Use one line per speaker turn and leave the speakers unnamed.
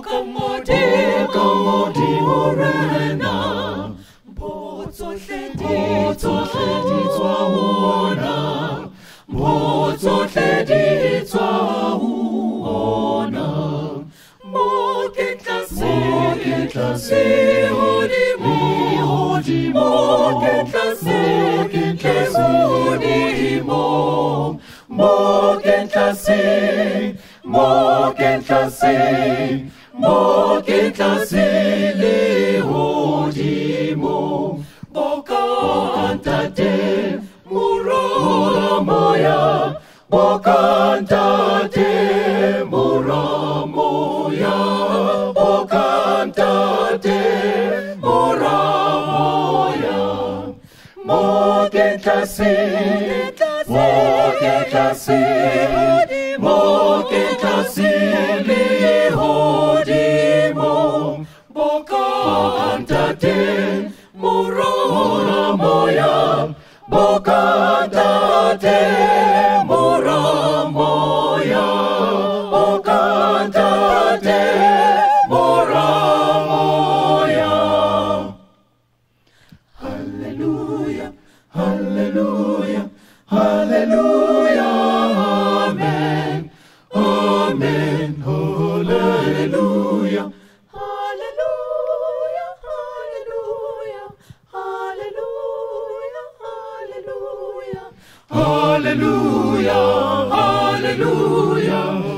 Bokang Modimo rena Botsohle di tswa ho ona Botsohle di tswa ho ona Mo ke tlase hodimo Mo ke tlase hodimo Mo ke tlase le hodimo Bokang tate mura moya Bokang tate mura moya Bokang tate mura moya Mo ke tlase le hodimo Bokang tate mura moya Bokang tate mura moya Bokang tate mura moya Hallelujah, hallelujah, hallelujah, amen, amen, hallelujah, hallelujah, hallelujah, hallelujah, hallelujah, hallelujah, hallelujah.